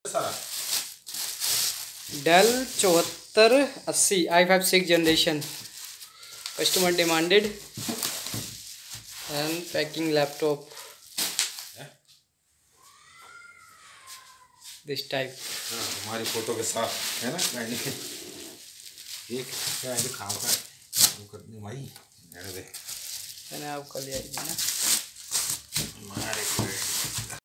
सारा Dell 7480 i5 6th generation customer demanded and packing laptop this type. हमारी photo के साथ है ना एक क्या है खाओ का वो करने भाई मैंने आप कल आइए ना।